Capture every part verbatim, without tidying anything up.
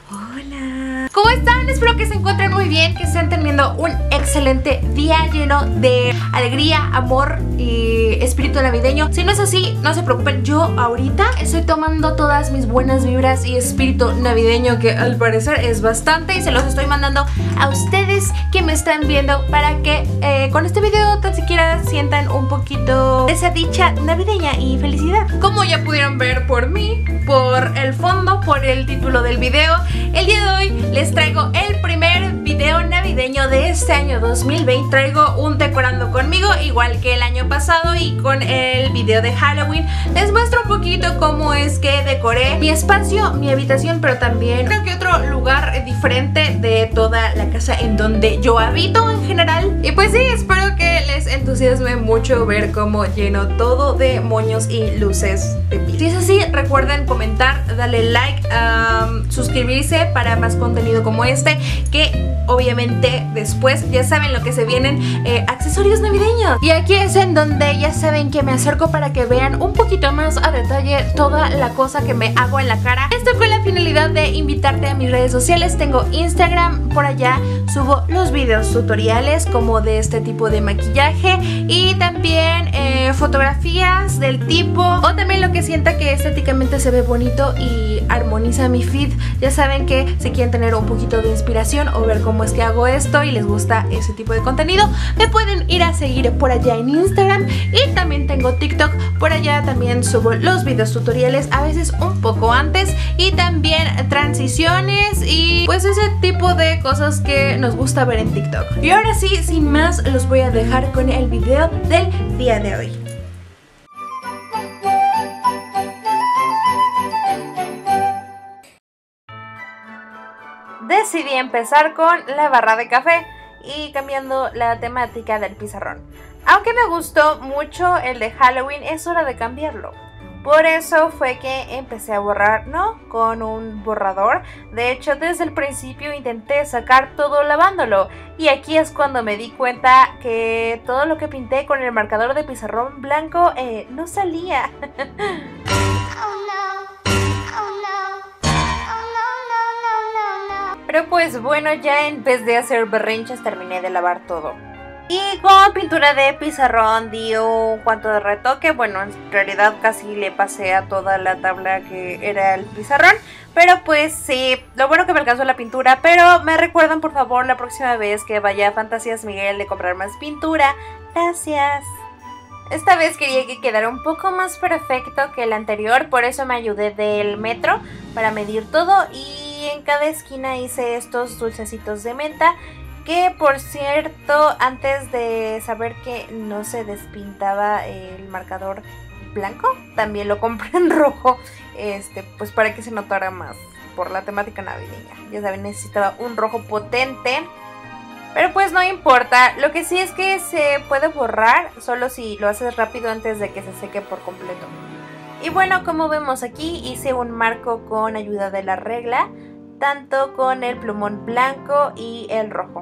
Hola, ¿cómo están? Espero que se encuentren muy bien, que estén teniendo un excelente día lleno de alegría, amor y espíritu navideño. Si no es así, no se preocupen, yo ahorita estoy tomando todas mis buenas vibras y espíritu navideño, que al parecer es bastante, y se los estoy mandando a ustedes que me están viendo para que eh, con este video tan siquiera sientan un poquito de esa dicha navideña y felicidad. Como ya pudieron ver por mí, por el fondo, por el título del video, el día de hoy les traigo el primer video navideño de este año dos mil veinte. Traigo un decorando conmigo, igual que el año pasado, y con el video de Halloween les muestro un poquito cómo es que decoré mi espacio, mi habitación, pero también creo que otro lugar diferente de toda la casa en donde yo habito en general. Y pues sí, espero que les entusiasme mucho ver cómo lleno todo de moños y luces de piso. Si es así, recuerden comentar, darle like, um, suscribirse para más contenido como este, que obviamente después ya saben lo que se vienen, eh, accesorios navideños. Y aquí es en donde ya saben que me acerco para que vean un poquito más a detalle toda la cosa que me hago en la cara. Esto con la finalidad de invitarte a mis redes sociales. Tengo Instagram, por allá subo los videos tutoriales como de este tipo de maquillaje, y también eh, fotografías del tipo, o también lo que sienta que estéticamente se ve bonito y armoniza mi feed. Ya saben que si quieren tener un poquito de inspiración o ver cómo es que hago esto y les gusta ese tipo de contenido, me pueden ir a seguir por allá en Instagram. Y también tengo TikTok, por allá también subo los videos tutoriales, a veces un poco antes, y también transiciones y pues ese tipo de cosas que nos gusta ver en TikTok. Y ahora sí, sin más, los voy a dejar con el video del día de hoy. Decidí empezar con la barra de café y cambiando la temática del pizarrón. Aunque me gustó mucho el de Halloween, es hora de cambiarlo. Por eso fue que empecé a borrar, no con un borrador. De hecho, desde el principio intenté sacar todo lavándolo. Y aquí es cuando me di cuenta que todo lo que pinté con el marcador de pizarrón blanco eh, no salía. Pero pues bueno, ya en vez de hacer berrinches terminé de lavar todo. Y con pintura de pizarrón di un cuanto de retoque. Bueno, en realidad casi le pasé a toda la tabla que era el pizarrón. Pero pues sí, lo bueno que me alcanzó la pintura. Pero me recuerdan por favor la próxima vez que vaya a Fantasías Miguel de comprar más pintura. Gracias. Esta vez quería que quedara un poco más perfecto que el anterior. Por eso me ayudé del metro para medir todo. Y en cada esquina hice estos dulcecitos de menta, que por cierto, antes de saber que no se despintaba el marcador blanco, también lo compré en rojo, este, pues para que se notara más por la temática navideña. Ya saben, necesitaba un rojo potente, pero pues no importa. Lo que sí es que se puede borrar solo si lo haces rápido antes de que se seque por completo. Y bueno, como vemos aquí, hice un marco con ayuda de la regla, tanto con el plumón blanco y el rojo.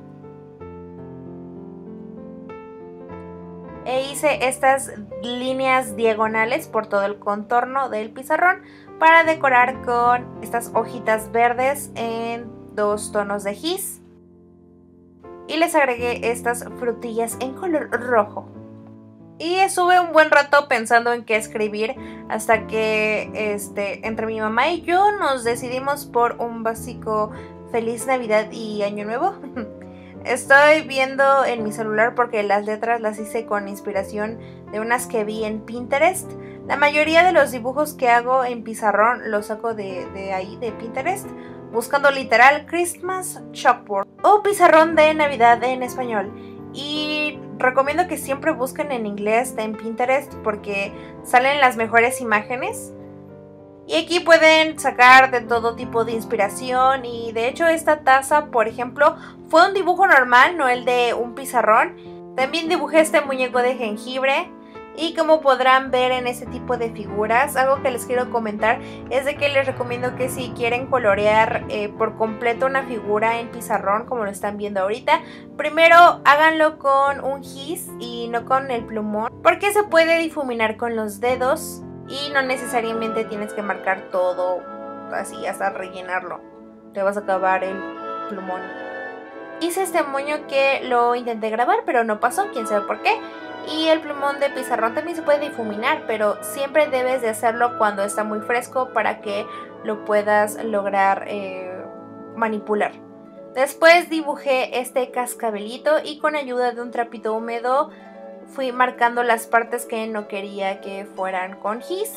E hice estas líneas diagonales por todo el contorno del pizarrón para decorar con estas hojitas verdes en dos tonos de gis. Y les agregué estas frutillas en color rojo. Y estuve un buen rato pensando en qué escribir, hasta que este, entre mi mamá y yo nos decidimos por un básico Feliz Navidad y Año Nuevo. Estoy viendo en mi celular porque las letras las hice con inspiración de unas que vi en Pinterest. La mayoría de los dibujos que hago en pizarrón los saco de, de ahí, de Pinterest, buscando literal Christmas Chalkboard o pizarrón de Navidad en español. Y recomiendo que siempre busquen en inglés en Pinterest porque salen las mejores imágenes. Y aquí pueden sacar de todo tipo de inspiración. Y de hecho esta taza, por ejemplo, fue un dibujo normal, no el de un pizarrón. También dibujé este muñeco de jengibre. Y como podrán ver en este tipo de figuras, algo que les quiero comentar es de que les recomiendo que si quieren colorear eh, por completo una figura en pizarrón, como lo están viendo ahorita, primero háganlo con un gis y no con el plumón, porque se puede difuminar con los dedos y no necesariamente tienes que marcar todo así hasta rellenarlo. te vas a acabar el plumón. Hice este moño que lo intenté grabar, pero no pasó, quién sabe por qué. Y el plumón de pizarrón también se puede difuminar, pero siempre debes de hacerlo cuando está muy fresco para que lo puedas lograr eh, manipular. Después dibujé este cascabelito y con ayuda de un trapito húmedo fui marcando las partes que no quería que fueran con gis.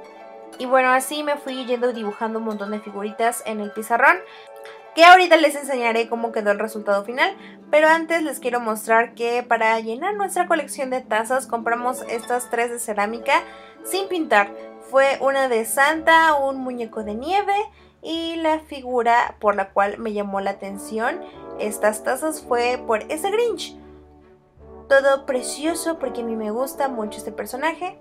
Y bueno, así me fui yendo dibujando un montón de figuritas en el pizarrón, que ahorita les enseñaré cómo quedó el resultado final. Pero antes les quiero mostrar que para llenar nuestra colección de tazas compramos estas tres de cerámica sin pintar. Fue una de Santa, un muñeco de nieve y la figura por la cual me llamó la atención estas tazas fue por ese Grinch. Todo precioso porque a mí me gusta mucho este personaje.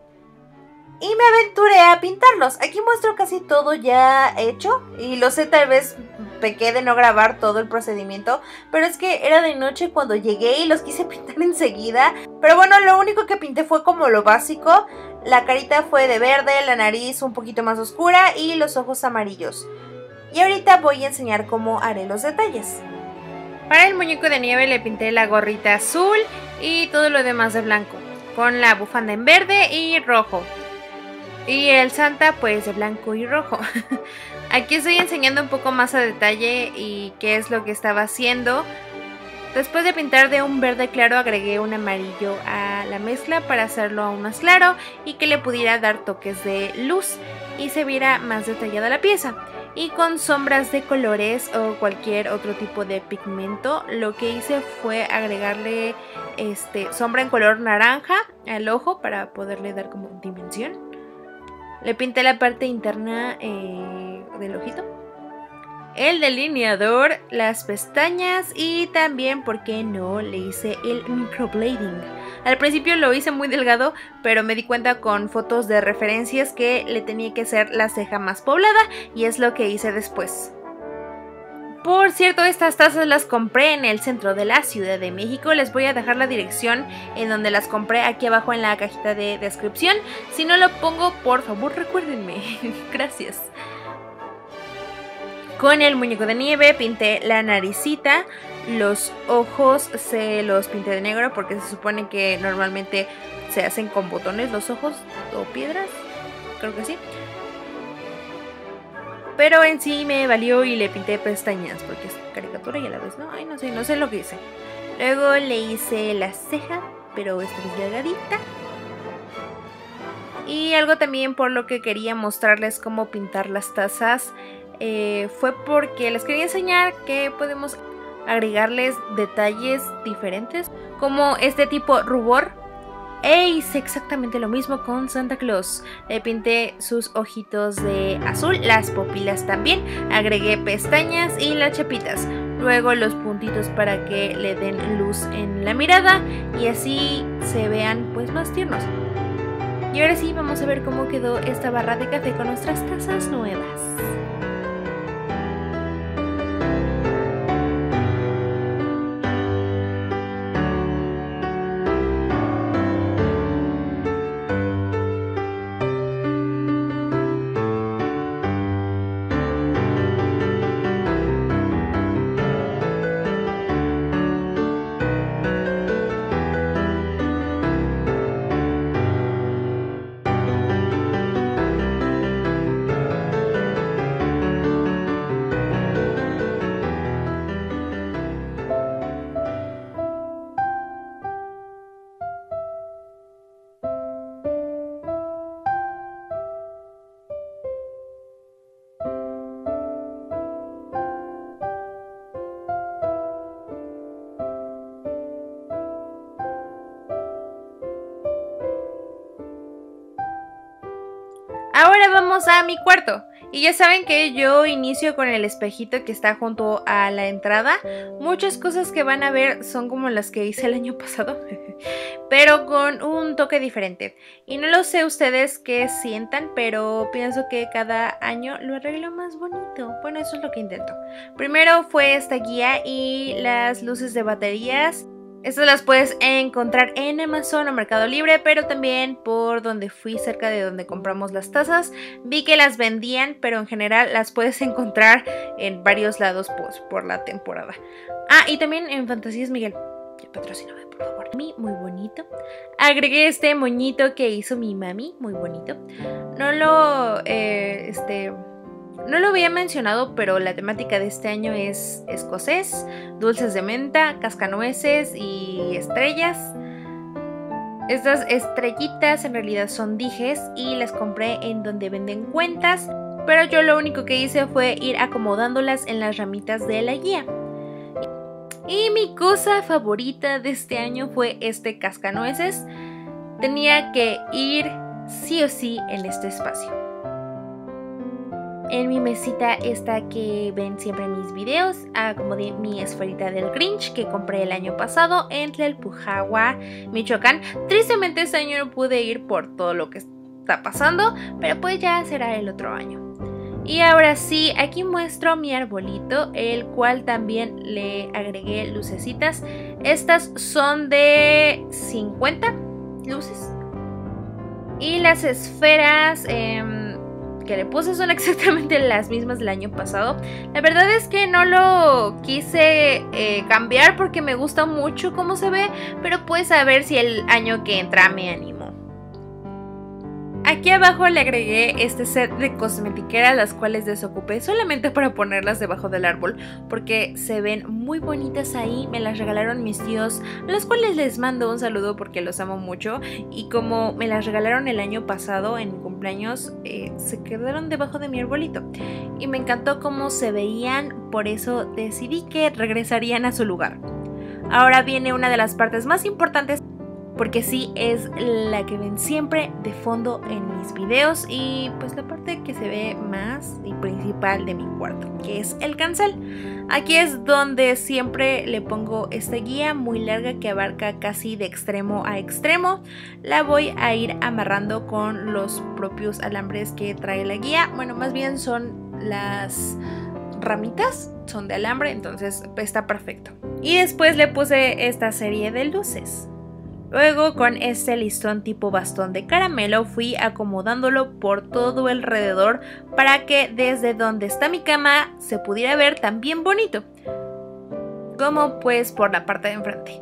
Y me aventuré a pintarlos. Aquí muestro casi todo ya hecho. Y lo sé, tal vez pequé de no grabar todo el procedimiento. Pero es que era de noche cuando llegué y los quise pintar enseguida. Pero bueno, lo único que pinté fue como lo básico. La carita fue de verde, la nariz un poquito más oscura y los ojos amarillos. Y ahorita voy a enseñar cómo haré los detalles. Para el muñeco de nieve le pinté la gorrita azul y todo lo demás de blanco, con la bufanda en verde y rojo. Y el Santa pues de blanco y rojo. Aquí estoy enseñando un poco más a detalle y qué es lo que estaba haciendo. Después de pintar de un verde claro agregué un amarillo a la mezcla para hacerlo aún más claro y que le pudiera dar toques de luz y se viera más detallada la pieza. Y con sombras de colores o cualquier otro tipo de pigmento, lo que hice fue agregarle este, sombra en color naranja al ojo para poderle dar como dimensión. Le pinté la parte interna eh, del ojito, el delineador, las pestañas y también, ¿por qué no?, le hice el microblading. Al principio lo hice muy delgado, pero me di cuenta con fotos de referencias que le tenía que hacer la ceja más poblada y es lo que hice después. Por cierto, estas tazas las compré en el centro de la Ciudad de México. Les voy a dejar la dirección en donde las compré aquí abajo en la cajita de descripción. Si no lo pongo, por favor recuérdenme. Gracias. Con el muñeco de nieve pinté la naricita, los ojos se los pinté de negro porque se supone que normalmente se hacen con botones los ojos o piedras, creo que sí. Pero en sí me valió y le pinté pestañas porque es caricatura y a la vez no, ay no sé, no sé lo que hice. Luego le hice la ceja, pero esta es delgadita. Y algo también por lo que quería mostrarles cómo pintar las tazas eh, fue porque les quería enseñar que podemos agregarles detalles diferentes, como este tipo rubor. E hice exactamente lo mismo con Santa Claus. Le pinté sus ojitos de azul, las pupilas también, agregué pestañas y las chapitas, luego los puntitos para que le den luz en la mirada y así se vean pues más tiernos. Y ahora sí, vamos a ver cómo quedó esta barra de café con nuestras tazas nuevas. Ahora vamos a mi cuarto. Y ya saben que yo inicio con el espejito que está junto a la entrada. Muchas cosas que van a ver son como las que hice el año pasado, pero con un toque diferente. Y no lo sé ustedes qué sientan, pero pienso que cada año lo arreglo más bonito. Bueno, eso es lo que intento. Primero fue esta guía y las luces de baterías. Estas las puedes encontrar en Amazon o Mercado Libre, pero también por donde fui, cerca de donde compramos las tazas, vi que las vendían, pero en general las puedes encontrar en varios lados pues, por la temporada. Ah, y también en Fantasías Miguel. Patrocíname, por favor. Mami, muy bonito. Agregué este moñito que hizo mi mami, muy bonito. No lo, eh, este... No lo había mencionado, pero la temática de este año es escocés, dulces de menta, cascanueces y estrellas. Estas estrellitas en realidad son dijes y las compré en donde venden cuentas, pero yo lo único que hice fue ir acomodándolas en las ramitas de la guía. Y mi cosa favorita de este año fue este cascanueces. Tenía que ir sí o sí en este espacio. En mi mesita esta que ven siempre en mis videos, acomodé mi esferita del Grinch que compré el año pasado en Tlalpujahua, Michoacán. Tristemente este año no pude ir por todo lo que está pasando, pero pues ya será el otro año. Y ahora sí, aquí muestro mi arbolito, el cual también le agregué lucecitas. Estas son de cincuenta luces. Y las esferas... Eh, que le puse son exactamente las mismas del año pasado. La verdad es que no lo quise eh, cambiar porque me gusta mucho cómo se ve, pero pues a ver si el año que entra me animo. Aquí abajo le agregué este set de cosmetiqueras, las cuales desocupé solamente para ponerlas debajo del árbol porque se ven muy bonitas ahí. Me las regalaron mis tíos, a los cuales les mando un saludo porque los amo mucho. Y como me las regalaron el año pasado en mi cumpleaños, eh, se quedaron debajo de mi arbolito y me encantó cómo se veían, por eso decidí que regresarían a su lugar. Ahora viene una de las partes más importantes, porque sí es la que ven siempre de fondo en mis videos y pues la parte que se ve más y principal de mi cuarto, que es el cancel. Aquí es donde siempre le pongo esta guía muy larga que abarca casi de extremo a extremo. La voy a ir amarrando con los propios alambres que trae la guía. Bueno, más bien son las ramitas, son de alambre, entonces está perfecto. Y después le puse esta serie de luces. Luego con este listón tipo bastón de caramelo fui acomodándolo por todo alrededor para que desde donde está mi cama se pudiera ver tan bien bonito como pues por la parte de enfrente.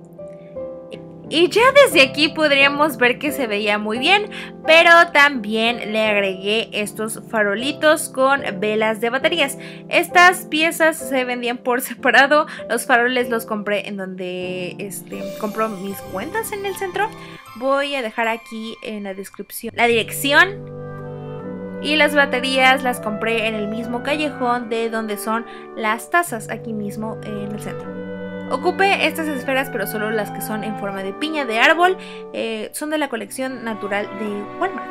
Y ya desde aquí podríamos ver que se veía muy bien, pero también le agregué estos farolitos con velas de baterías. Estas piezas se vendían por separado, los faroles los compré en donde este, compro mis cuentas en el centro. Voy a dejar aquí en la descripción la dirección. Y las baterías las compré en el mismo callejón de donde son las tazas, aquí mismo en el centro. Ocupé estas esferas, pero solo las que son en forma de piña de árbol, eh, son de la colección natural de Walmart.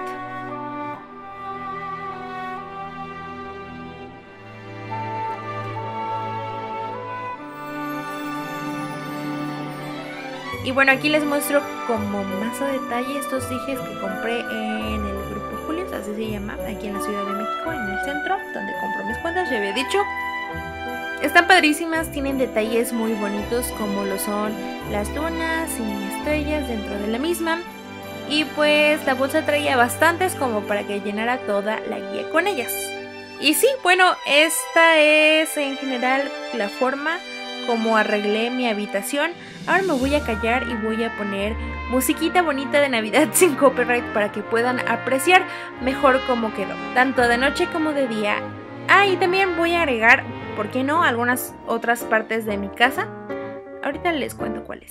Y bueno, aquí les muestro como más a detalle estos dijes que compré en el Grupo Julius, así se llama, aquí en la Ciudad de México, en el centro, donde compro mis cuentas, ya había dicho. Están padrísimas, tienen detalles muy bonitos como lo son las lunas y estrellas dentro de la misma. Y pues la bolsa traía bastantes como para que llenara toda la guía con ellas. Y sí, bueno, esta es en general la forma como arreglé mi habitación. Ahora me voy a callar y voy a poner musiquita bonita de Navidad sin copyright para que puedan apreciar mejor cómo quedó, tanto de noche como de día. Ah, y también voy a agregar, ¿por qué no?, algunas otras partes de mi casa. Ahorita les cuento cuáles.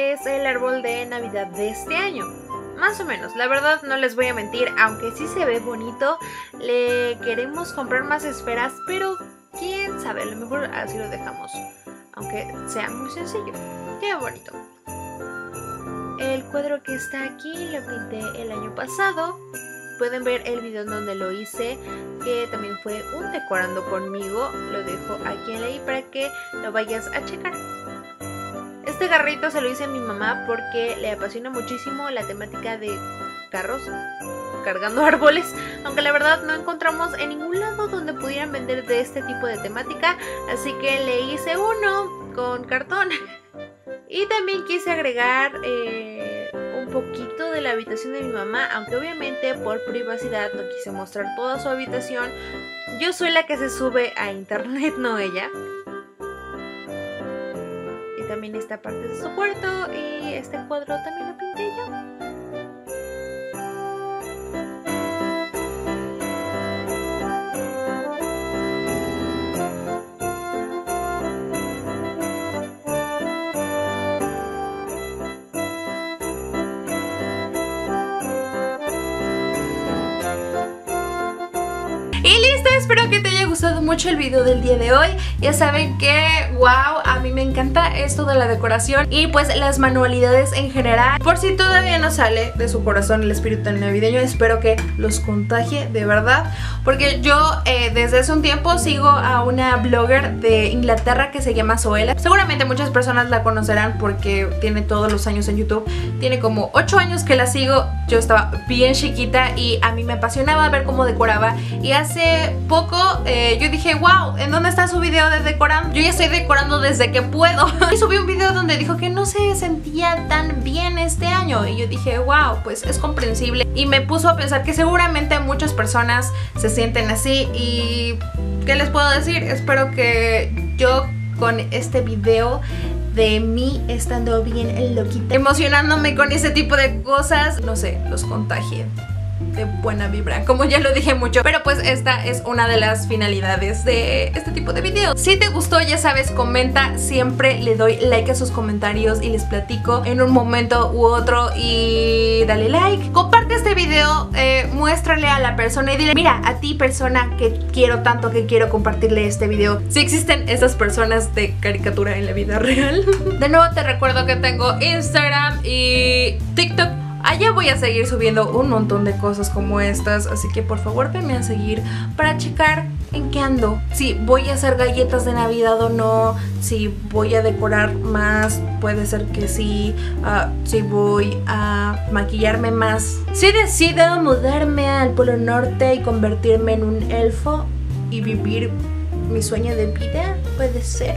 es el árbol de Navidad de este año. Más o menos, la verdad no les voy a mentir, aunque sí se ve bonito, le queremos comprar más esferas, pero quién sabe, a lo mejor así lo dejamos, aunque sea muy sencillo, queda bonito. El cuadro que está aquí lo pinté el año pasado, pueden ver el video donde lo hice, que también fue un decorando conmigo, lo dejo aquí en la i para que lo vayas a checar. Este garrito se lo hice a mi mamá porque le apasiona muchísimo la temática de carros cargando árboles, aunque la verdad no encontramos en ningún lado donde pudieran vender de este tipo de temática, así que le hice uno con cartón. Y también quise agregar eh, un poquito de la habitación de mi mamá, aunque obviamente por privacidad no quise mostrar toda su habitación. Yo soy la que se sube a internet, no ella. También esta parte de su cuarto y este cuadro también lo pinté yo. Y listo, espero que te haya gustado mucho el video del día de hoy. Ya saben que, wow, a mí me encanta esto de la decoración y pues las manualidades en general. Por si todavía no sale de su corazón el espíritu navideño, espero que los contagie de verdad. Porque yo eh, desde hace un tiempo sigo a una blogger de Inglaterra que se llama Zoela. Seguramente muchas personas la conocerán porque tiene todos los años en YouTube. Tiene como ocho años que la sigo. Yo estaba bien chiquita y a mí me apasionaba ver cómo decoraba. Y hace poco eh, yo dije, wow, ¿en dónde está su video de decorando? Yo ya estoy decorando desde que puedo. Y subí un video donde dijo que no se sentía tan bien este año. Y yo dije, wow, pues es comprensible. Y me puso a pensar que seguramente muchas personas se sienten así. Y ¿qué les puedo decir? Espero que yo con este video de mí estando bien loquita, emocionándome con ese tipo de cosas, no sé, los contagie de buena vibra, como ya lo dije mucho. Pero pues esta es una de las finalidades de este tipo de videos. Si te gustó, ya sabes, comenta. Siempre le doy like a sus comentarios y les platico en un momento u otro. Y dale like, comparte este video, eh, muéstrale a la persona y dile, mira, a ti persona que quiero tanto, que quiero compartirle este video. Si existen esas personas de caricatura en la vida real. De nuevo te recuerdo que tengo Instagram y TikTok. Allá voy a seguir subiendo un montón de cosas como estas, así que por favor venme a seguir para checar en qué ando. Si voy a hacer galletas de Navidad o no, si voy a decorar más, puede ser que sí, uh, si voy a maquillarme más. Si decido mudarme al Polo Norte y convertirme en un elfo y vivir mi sueño de vida, puede ser.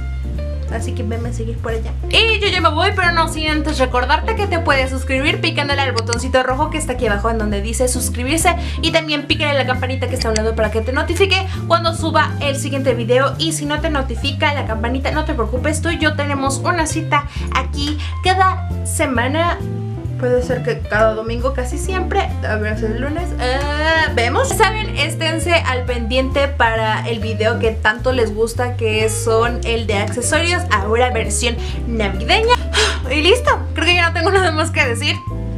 Así que venme a seguir por allá. Y yo ya me voy, pero no sin antes recordarte que te puedes suscribir picándole al botoncito rojo que está aquí abajo en donde dice suscribirse. Y también pícale la campanita que está a un lado para que te notifique cuando suba el siguiente video. Y si no te notifica la campanita, no te preocupes, tú y yo tenemos una cita aquí cada semana. Puede ser que cada domingo, casi siempre. A ver si es el lunes. Uh, Vemos. Saben, esténse al pendiente para el video que tanto les gusta, que son el de accesorios, ahora versión navideña. Y listo. Creo que ya no tengo nada más que decir.